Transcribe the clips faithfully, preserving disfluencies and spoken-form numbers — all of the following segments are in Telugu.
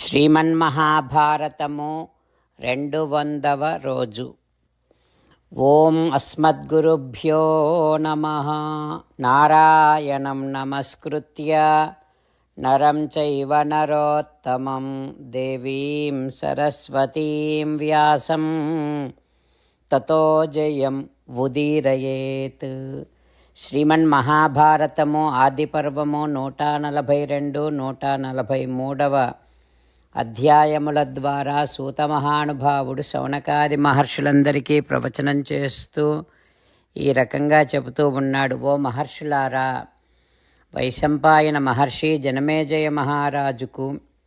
శ్రీమన్మహాభారతము రెండు వందవ రోజు. ఓం అస్మద్గురుభ్యో నమః. నారాయణం నమస్కృత్య నరం చైవ నరోత్తమం దేవీం సరస్వతీం వ్యాసం తతో జయం ఉదీరయేత్. శ్రీమన్మహాభారతము ఆదిపర్వము నూట నలభై రెండు నూట నలభై మూడవ అధ్యాయముల ద్వారా సూత మహానుభావుడు శౌనకాది మహర్షులందరికీ ప్రవచనం చేస్తూ ఈ రకంగా చెబుతూ ఉన్నాడు. ఓ మహర్షులారా, వైశంపాయన మహర్షి జనమేజయ మహారాజుకు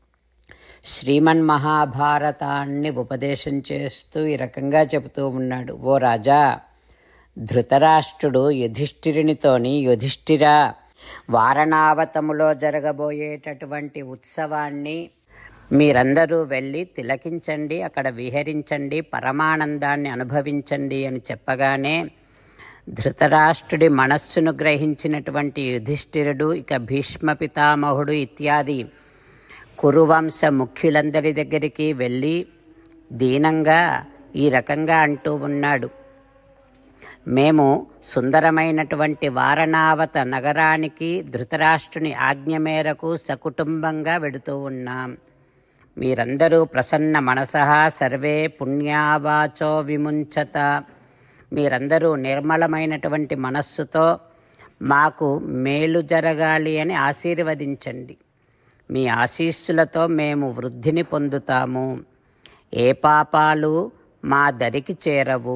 శ్రీమన్మహాభారతాన్ని ఉపదేశం చేస్తూ ఈ రకంగా చెబుతూ ఉన్నాడు. ఓ రాజా, ధృతరాష్ట్రుడు యుధిష్ఠిరునితోని, యుధిష్ఠిరా, వారణావతములో జరగబోయేటటువంటి ఉత్సవాన్ని మీరందరూ వెళ్ళి తిలకించండి, అక్కడ విహరించండి, పరమానందాన్ని అనుభవించండి అని చెప్పగానే ధృతరాష్ట్రుడి మనస్సును గ్రహించినటువంటి యుధిష్ఠిరుడు ఇక భీష్మ పితామహుడు ఇత్యాది కురువంశ ముఖ్యులందరి దగ్గరికి వెళ్ళి దీనంగా ఈ రకంగా అంటూ ఉన్నాడు. మేము సుందరమైనటువంటి వారణావత నగరానికి ధృతరాష్ట్రుని ఆజ్ఞ మేరకు సకుటుంబంగా వెడుతూ ఉన్నాం. మీరందరూ ప్రసన్న మనసః సర్వే పుణ్యావాచో విముంచత, మీరందరూ నిర్మలమైనటువంటి మనస్సుతో మాకు మేలు జరగాలి అని ఆశీర్వదించండి. మీ ఆశీస్సులతో మేము వృద్ధిని పొందుతాము. ఏ పాపాలు మా దరికి చేరవు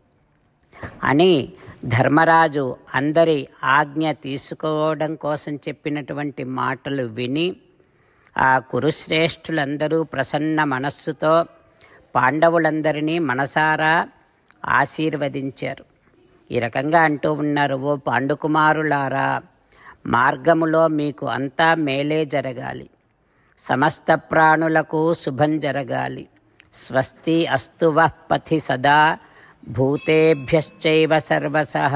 అని ధర్మరాజు అందరి ఆజ్ఞ తీసుకోవడం కోసం చెప్పినటువంటి మాటలు విని ఆ కురుశ్రేష్ఠులందరూ ప్రసన్న మనస్సుతో పాండవులందరినీ మనసారా ఆశీర్వదించారు. ఈ రకంగా అంటూ ఉన్నారు. ఓ పాండుకుమారులారా, మార్గములో మీకు అంతా మేలే జరగాలి, సమస్త ప్రాణులకు శుభం జరగాలి. స్వస్తి అస్తు వః పథి సదా భూతేభ్యశ్చైవ సర్వసః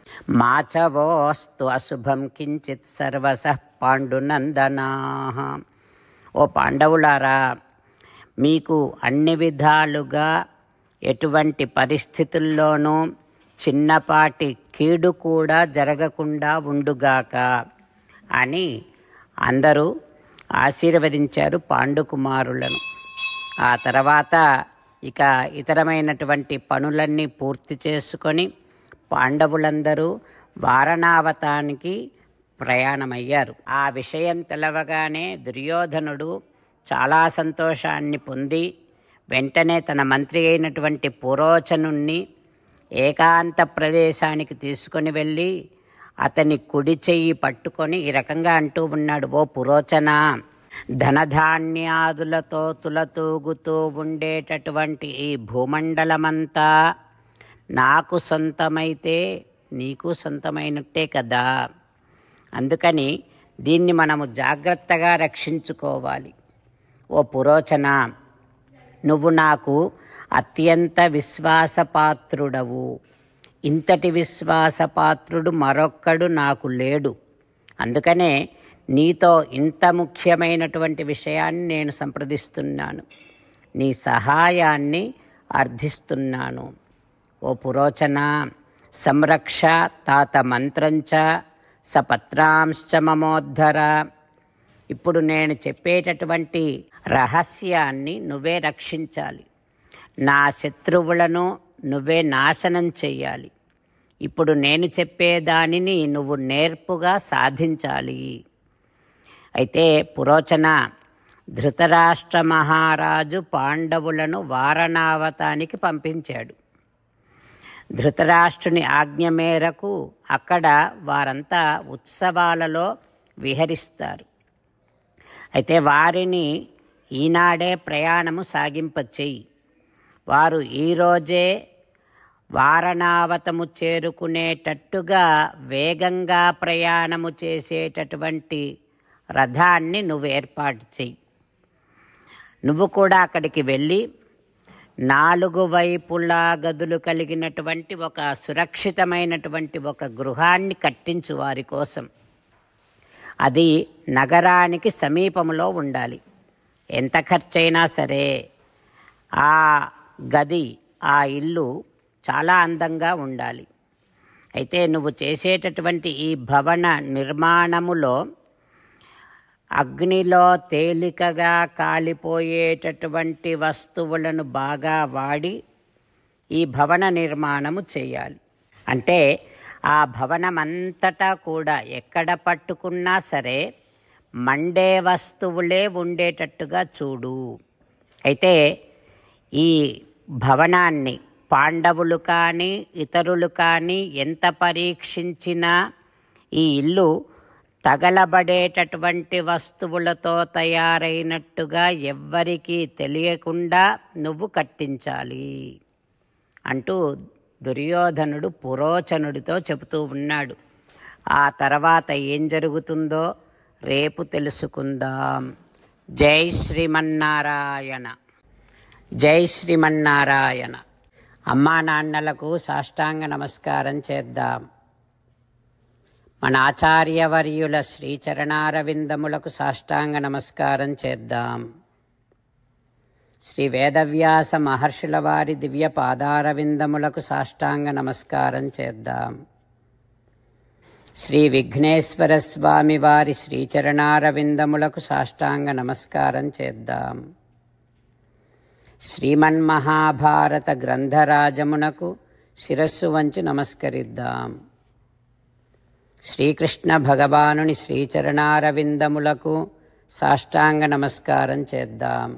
మాచవోస్తు అశుభం కించిత్ సర్వసః పాండునందనాః. ఓ పాండవులారా, మీకు అన్ని విధాలుగా ఎటువంటి పరిస్థితుల్లోనూ చిన్నపాటి కీడు కూడా జరగకుండా ఉండుగాక అని అందరూ ఆశీర్వదించారు పాండుకుమారులను. ఆ తర్వాత ఇక ఇతరమైనటువంటి పనులన్నీ పూర్తి చేసుకొని పాండవులందరూ వారణావతానికి ప్రయాణమయ్యారు. ఆ విషయం తెలవగానే దుర్యోధనుడు చాలా సంతోషాన్ని పొంది వెంటనే తన మంత్రి అయినటువంటి పురోచనుణ్ణి ఏకాంత ప్రదేశానికి తీసుకొని వెళ్ళి అతని కుడి చెయ్యి పట్టుకొని ఈ రకంగా అంటూ ఉన్నాడు. ఓ పురోచన, ధనధాన్యాదులతో తులతూగుతూ ఉండేటటువంటి ఈ భూమండలమంతా నాకు సొంతమైతే నీకు సొంతమైనట్టే కదా. అందుకని దీన్ని మనము జాగ్రత్తగా రక్షించుకోవాలి. ఓ పురోచన, నువ్వు నాకు అత్యంత విశ్వాసపాత్రుడవు. ఇంతటి విశ్వాసపాత్రుడు మరొక్కడు నాకు లేడు. అందుకనే నీతో ఇంత ముఖ్యమైనటువంటి విషయాన్ని నేను సంప్రదిస్తున్నాను. నీ సహాయాన్ని అర్థిస్తున్నాను. ఓ పురోచన, సంరక్ష తాత మంత్రంచ సపత్రాంశ్చ మమోద్ధర. ఇప్పుడు నేను చెప్పేటటువంటి రహస్యాన్ని నువ్వే రక్షించాలి. నా శత్రువులను నువ్వే నాశనం చెయ్యాలి. ఇప్పుడు నేను చెప్పేదానిని నువ్వు నేర్పుగా సాధించాలి. అయితే పురోచన, ధృతరాష్ట్ర మహారాజు పాండవులను వారణావతానికి పంపించాడు. ధృతరాష్ట్రుని ఆజ్ఞ మేరకు అక్కడ వారంతా ఉత్సవాలలో విహరిస్తారు. అయితే వారిని ఈనాడే ప్రయాణము సాగింపచేయి. వారు ఈరోజే వారణావతము చేరుకునేటట్టుగా వేగంగా ప్రయాణము చేసేటటువంటి రథాన్ని నువ్వు ఏర్పాటు చెయ్యి. నువ్వు కూడా అక్కడికి వెళ్ళి నాలుగు వైపులా గదులు కలిగినటువంటి ఒక సురక్షితమైనటువంటి ఒక గృహాన్ని కట్టించు వారి కోసం. అది నగరానికి సమీపంలో ఉండాలి. ఎంత ఖర్చైనా సరే ఆ గది, ఆ ఇల్లు చాలా అందంగా ఉండాలి. అయితే నువ్వు చేసేటటువంటి ఈ భవన నిర్మాణములో అగ్నిలో తేలికగా కాలిపోయేటటువంటి వస్తువులను బాగా వాడి ఈ భవన నిర్మాణము చేయాలి. అంటే ఆ భవనమంతటా కూడా ఎక్కడ పట్టుకున్నా సరే మండే వస్తువులే ఉండేటట్టుగా చూడు. అయితే ఈ భవనాన్ని పాండవులు కానీ ఇతరులు కానీ ఎంత పరీక్షించినా ఈ ఇల్లు తగలబడేటటువంటి వస్తువులతో తయారైనట్టుగా ఎవ్వరికీ తెలియకుండా నువ్వు కట్టించాలి అంటూ దుర్యోధనుడు పురోచనుడితో చెబుతూ ఉన్నాడు. ఆ తర్వాత ఏం జరుగుతుందో రేపు తెలుసుకుందాం. జై శ్రీమన్నారాయణ. జై శ్రీమన్నారాయణ. అమ్మా నాన్నలకు సాష్టాంగ నమస్కారం చేద్దాం. మన ఆచార్యవర్యుల శ్రీచరణారవిందములకు సాష్టాంగ నమస్కారం చేద్దాం. శ్రీ వేదవ్యాస మహర్షుల వారి దివ్య పాదారవిందములకు సాష్టాంగ నమస్కారం చేద్దాం. శ్రీ విఘ్నేశ్వర స్వామి వారి శ్రీచరణారవిందములకు సాష్టాంగ నమస్కారం చేద్దాం. శ్రీమన్మహాభారత గ్రంథరాజమునకు శిరస్సు వంచి నమస్కరిద్దాం. శ్రీకృష్ణ భగవానుని శ్రీచరణారవిందములకు సాష్టాంగ నమస్కారం చేద్దాం.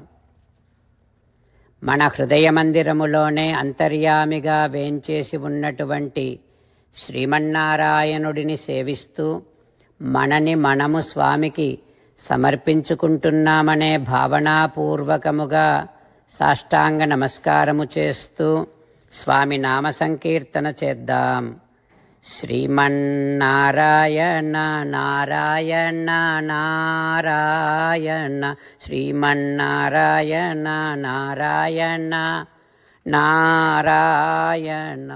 మన హృదయ మందిరములోనే అంతర్యామిగా వేంచేసి ఉన్నటువంటి శ్రీమన్నారాయణుడిని సేవిస్తూ మనని మనము స్వామికి సమర్పించుకుంటున్నామనే భావనాపూర్వకముగా సాష్టాంగ నమస్కారము చేస్తూ స్వామి నామ సంకీర్తన చేద్దాం. శ్రీమన్నారాయణ నారాయణ నారాయణ శ్రీమన్నారాయణ నారాయణ నారాయణ.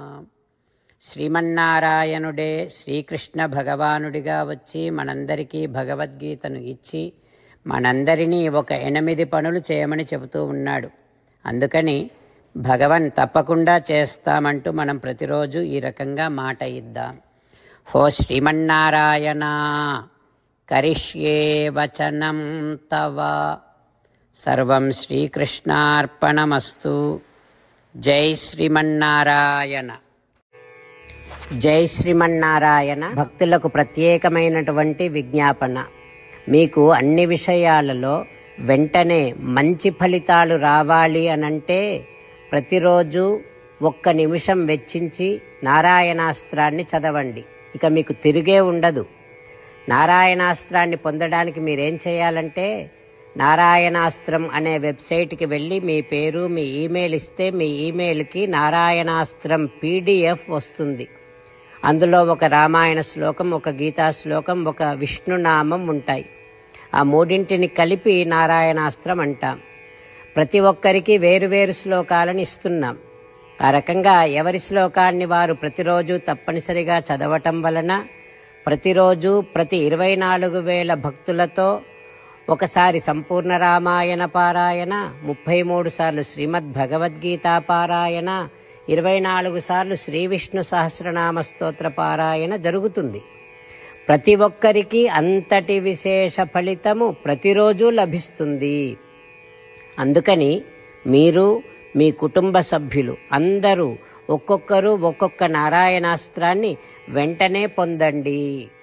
శ్రీమన్నారాయణుడే శ్రీకృష్ణ భగవానుడిగా వచ్చి మనందరికీ భగవద్గీతను ఇచ్చి మనందరినీ ఒక ఎనిమిది పనులు చేయమని చెబుతూ ఉన్నాడు. అందుకని భగవన్ తప్పకుండా చేస్తామంటూ మనం ప్రతిరోజు ఈ రకంగా మాట ఇద్దాం. హో శ్రీమన్నారాయణ కరిష్యే వచనం తవ సర్వం శ్రీకృష్ణార్పణమస్తు. జై శ్రీమన్నారాయణ. జై శ్రీమన్నారాయణ. భక్తులకు ప్రత్యేకమైనటువంటి విజ్ఞాపన. మీకు అన్ని విషయాలలో వెంటనే మంచి ఫలితాలు రావాలి అనంటే ప్రతిరోజు ఒక్క నిమిషం వెచ్చించి నారాయణాస్త్రాన్ని చదవండి. ఇక మీకు తిరిగే ఉండదు. నారాయణాస్త్రాన్ని పొందడానికి మీరేం చేయాలంటే నారాయణాస్త్రం అనే వెబ్సైట్కి వెళ్ళి మీ పేరు మీ ఈమెయిల్ ఇస్తే మీ ఈమెయిల్కి నారాయణాస్త్రం పీడిఎఫ్ వస్తుంది. అందులో ఒక రామాయణ శ్లోకం, ఒక గీతా శ్లోకం, ఒక విష్ణునామం ఉంటాయి. ఆ మూడింటిని కలిపి నారాయణాస్త్రం అంటాం. ప్రతి ఒక్కరికి వేరువేరు శ్లోకాలను ఇస్తున్నాం. ఆ రకంగా ఎవరి శ్లోకాన్ని వారు ప్రతిరోజు తప్పనిసరిగా చదవటం వలన ప్రతిరోజు ప్రతి ఇరవై నాలుగు వేల భక్తులతో ఒకసారి సంపూర్ణ రామాయణ పారాయణ, ముప్పై మూడు సార్లు శ్రీమద్ భగవద్గీత పారాయణ, ఇరవై నాలుగు సార్లు శ్రీ విష్ణు సహస్రనామ స్తోత్ర పారాయణ జరుగుతుంది. ప్రతి ఒక్కరికి అంతటి విశేష ఫలితము ప్రతిరోజు లభిస్తుంది. అందుకని మీరు మీ కుటుంబ సభ్యులు అందరూ ఒక్కొక్కరు ఒక్కొక్క నారాయణాస్త్రాన్ని వెంటనే పొందండి.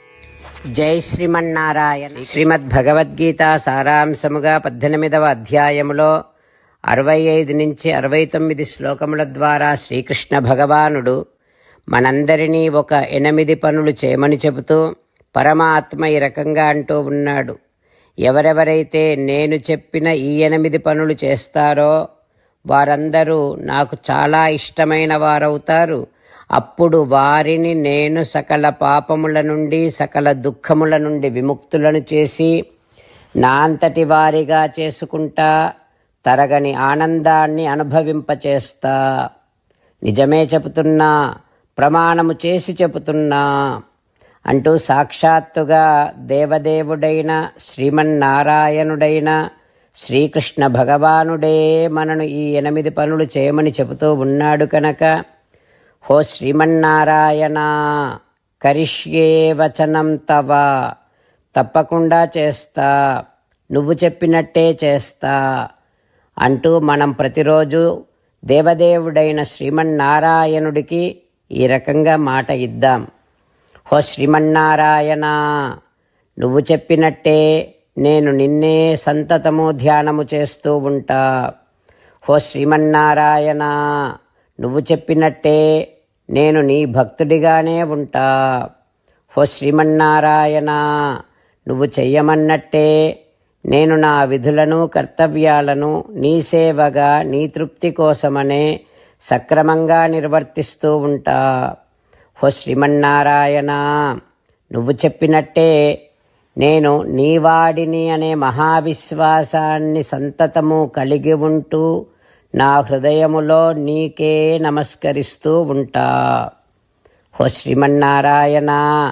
జై శ్రీమన్నారాయణ. శ్రీమద్ భగవద్గీత సారాంశముగా పద్దెనిమిదవ అధ్యాయములో అరవై ఐదు నుంచి అరవై తొమ్మిది శ్లోకముల ద్వారా శ్రీకృష్ణ భగవానుడు మనందరినీ ఒక ఎనిమిది పనులు చేయమని చెబుతూ పరమాత్మ ఈ రకంగా అంటూ ఉన్నాడు. ఎవరెవరైతే నేను చెప్పిన ఈ ఎనిమిది పనులు చేస్తారో వారందరూ నాకు చాలా ఇష్టమైన వారవుతారు. అప్పుడు వారిని నేను సకల పాపముల నుండి సకల దుఃఖముల నుండి విముక్తులను చేసి నా అంతటి వారిగా చేసుకుంటా, తరగని ఆనందాన్ని అనుభవింపచేస్తా. నిజమే చెబుతున్నా, ప్రమాణము చేసి చెబుతున్నా అంటూ సాక్షాత్తుగా దేవదేవుడైన శ్రీమన్నారాయణుడైన శ్రీకృష్ణ భగవానుడే మనను ఈ ఎనిమిది పనులు చేయమని చెబుతూ ఉన్నాడు కనుక, హో శ్రీమన్నారాయణ, కరిష్యే వచనం తవ, తప్పకుండా చేస్తా, నువ్వు చెప్పినట్టే చేస్తా అంటూ మనం ప్రతిరోజు దేవదేవుడైన శ్రీమన్నారాయణుడికి ఈ రకంగా మాట ఇద్దాం. హో శ్రీమన్నారాయణ, నువ్వు చెప్పినట్టే నేను నిన్నే సంతతము ధ్యానము చేస్తూ ఉంటా. హో శ్రీమన్నారాయణ, నువ్వు చెప్పినట్టే నేను నీ భక్తుడిగానే ఉంటా. హో శ్రీమన్నారాయణ, నువ్వు చెయ్యమన్నట్టే నేను నా విధులను కర్తవ్యాలను నీ సేవగా నీ తృప్తి కోసమనే సక్రమంగా నిర్వర్తిస్తూ ఉంటా. హో శ్రీమన్నారాయణ, నువ్వు చెప్పినట్టే నేను నీవాడిని అనే మహావిశ్వాసాన్ని సంతతము కలిగి ఉంటూ నా హృదయములో నీకే నమస్కరిస్తూ ఉంటా. హో శ్రీమన్నారాయణ,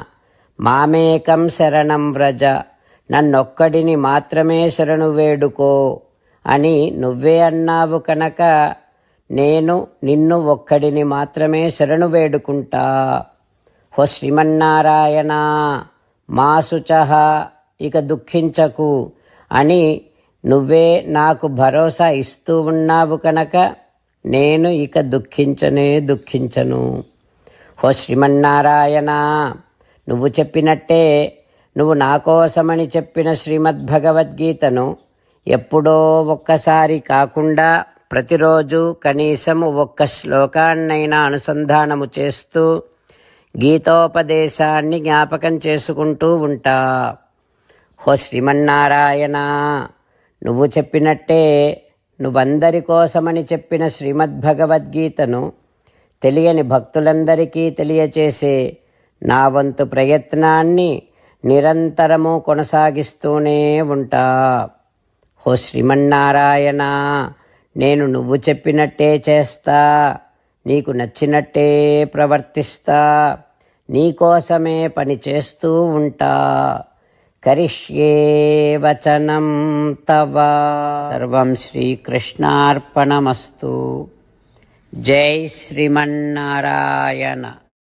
మామేకం శరణం వ్రజ, నన్నొక్కడిని మాత్రమే శరణు వేడుకో అని నువ్వే అన్నావు కనుక నేను నిన్ను ఒక్కడిని మాత్రమే శరణు వేడుకుంటా. హో శ్రీమన్నారాయణ, మా శుచః, ఇక దుఃఖించకు అని నువ్వే నాకు భరోసా ఇస్తూ ఉన్నావు కనుక నేను ఇక దుఃఖించనే దుఃఖించను. హో శ్రీమన్నారాయణ, నువ్వు చెప్పినట్టే నువ్వు నా కోసమని చెప్పిన శ్రీమద్భగవద్గీతను ఎప్పుడో ఒక్కసారి కాకుండా ప్రతిరోజు కనీసం ఒక్క శ్లోకాన్నైనా అనుసంధానము చేస్తూ గీతోపదేశాన్ని జ్ఞాపకం చేసుకుంటూ ఉంటా. హో శ్రీమన్నారాయణ, నువ్వు చెప్పినట్టే నువ్వందరి కోసమని చెప్పిన శ్రీమద్భగవద్గీతను తెలియని భక్తులందరికీ తెలియచేసే నా వంతు ప్రయత్నాన్ని నిరంతరము కొనసాగిస్తూనే ఉంటా. హో శ్రీమన్నారాయణ, నేను నువ్వు చెప్పినట్టే చేస్తా, నీకు నచ్చినట్టే ప్రవర్తిస్తా, నీకోసమే పని చేస్తూ ఉంటా. కరిష్యే వచనం తవ. సర్వం శ్రీకృష్ణార్పణమస్తు. జై శ్రీమన్నారాయణ.